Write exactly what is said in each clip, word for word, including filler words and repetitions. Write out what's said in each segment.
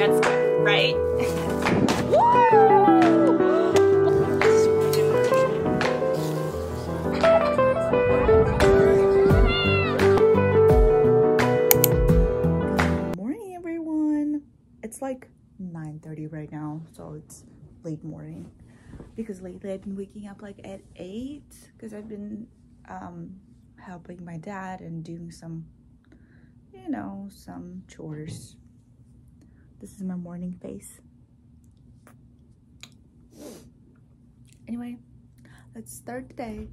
gets good, right? Morning, everyone. It's like nine thirty right now, so it's late morning because lately I've been waking up like at eight because I've been um helping my dad and doing some, you know, some chores. This is my morning face. Anyway, let's start the day.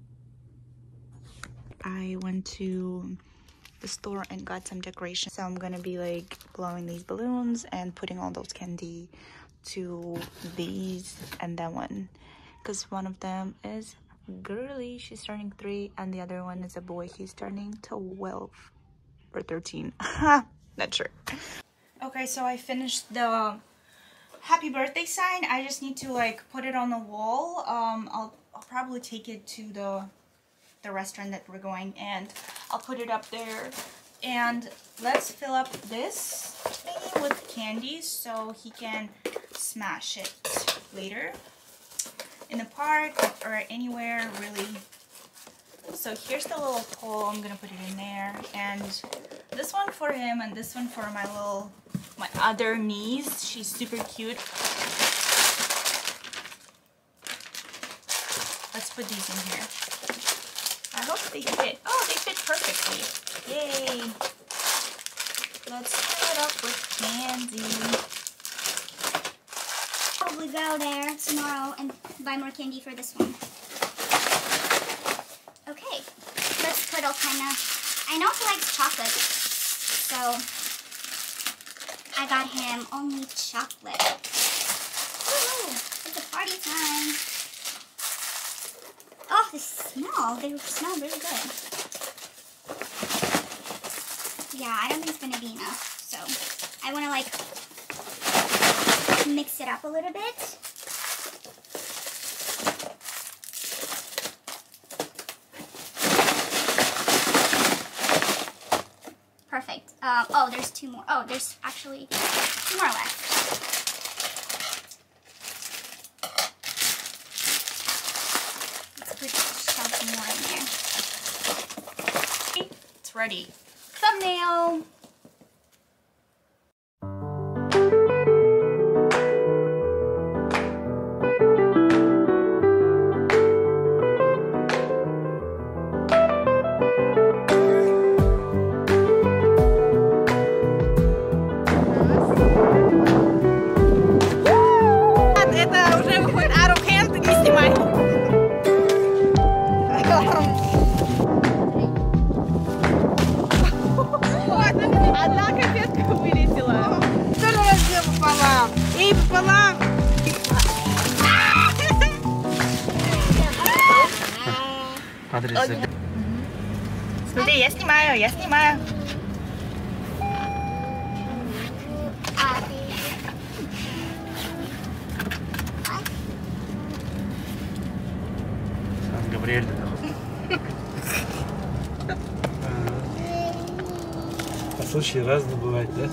I went to the store and got some decorations, so I'm gonna be like blowing these balloons and putting all those candy to these and that one, because one of them is girly, she's turning three, and the other one is a boy, he's turning twelve or thirteen. Not sure. Okay, so I finished the happy birthday sign. I just need to like put it on the wall. um I'll, I'll probably take it to the the restaurant that we're going, and I'll put it up there. And let's fill up this thingy with candy so he can smash it later in the park or anywhere, really. So here's the little pole, I'm gonna put it in there, and this one for him and this one for my little my other niece. She's super cute. Let's put these in here. I hope they fit. Oh, they fit perfectly. Yay! Let's fill it up with candy. Probably go there tomorrow and buy more candy for this one. Okay, let's cuddle kind of. I know he likes chocolate, so I got him only chocolate. Woohoo! It's a party time. Oh, they smell. They smell really good. Yeah, I don't think it's gonna be enough. So I want to like mix it up a little bit. Perfect. Um, oh, there's two more. Oh, there's actually two more left. It's ready. Thumbnail. Это уже выходит, а руки ты не снимай. Одна конфетка вылетела. Тоже раздел пополам. И пополам. Смотри, я снимаю, я снимаю. Габриэль. По случаю разно бывает, да?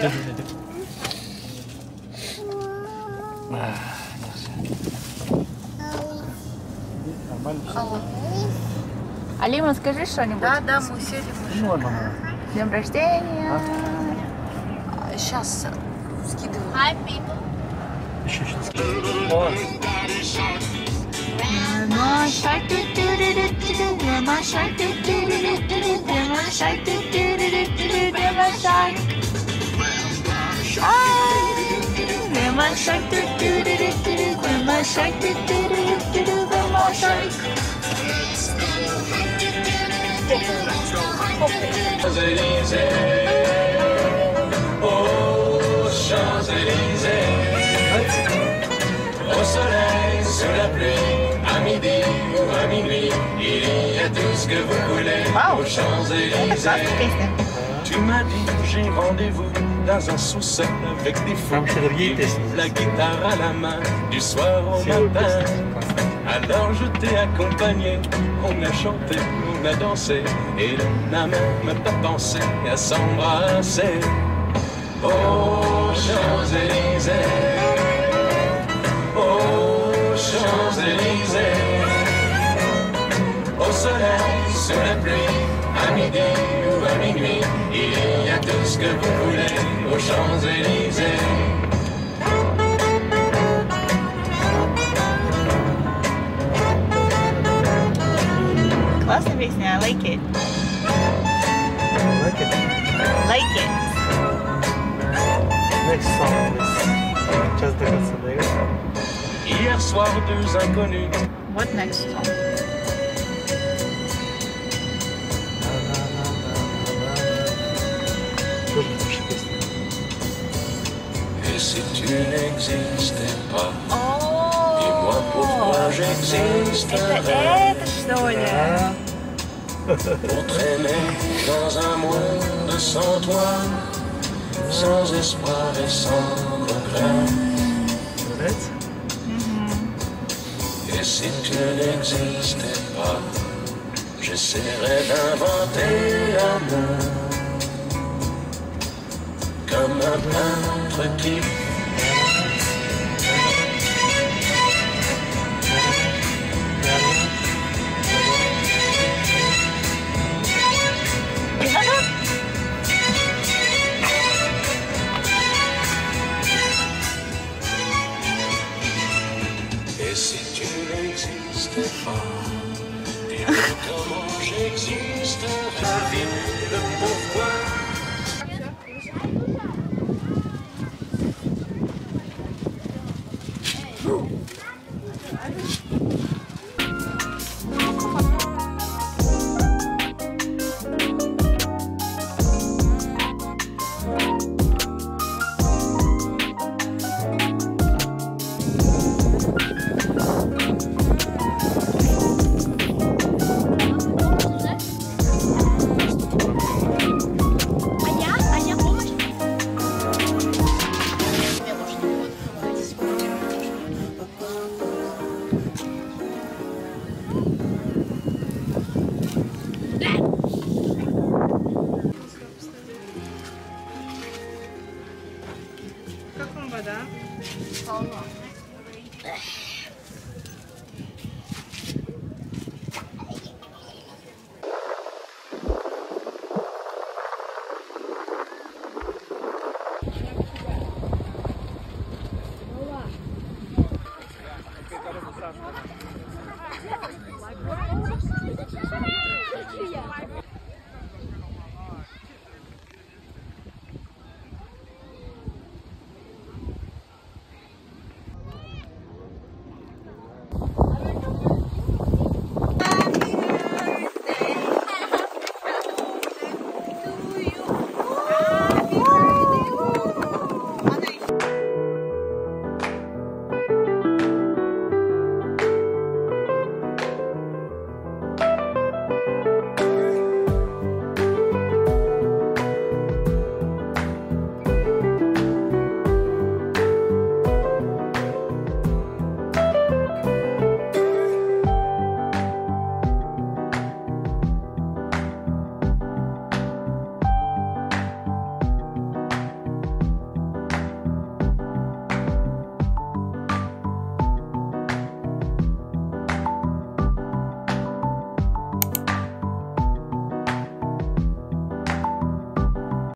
Нормально. Алима, скажи что-нибудь. Да, да, мы сели. С днем рождения. Сейчас скидываю. Hi, people. Еще сейчас скидываю. My shark do do do do do do. My shark do do do do do do. My shark do do do do do do. My shark. Ah, my shark do do do do do. My shark do do do do do. My shark. Champs-Élysées, aux Champs-Élysées, au soleil, sous la pluie, à midi ou à minuit, il y a tout ce que vous voulez aux Champs-Élysées. Tu m'as dit, j'ai rendez-vous dans un sous-sol avec des fous, la guitare à la main, du soir au matin. Alors je t'ai accompagné, on a chanté, on a dansé, et on n'a même pas pensé à s'embrasser. Oh, Champs-Élysées. sous la pluie, à midi ou à minuit, il y a tout ce que vous voulez aux Champs-Élysées. Classic basement, I like it. I like it. Like it. Next song is Just the Consolidate. Hier soir, deux inconnus. What next song? Et si tu n'existais pas, Oh! dis-moi pourquoi j'existerais. Это что ли? Pour traîner dans un monde sans toi, sans espoir et sans regret. Right? Et si tu n'existais pas, j'essaierais d'inventer l'amour comme un peintre qui Et si tu n'existais pas, dis-moi comment j'existerais, dis-le pourquoi. Как вам вода?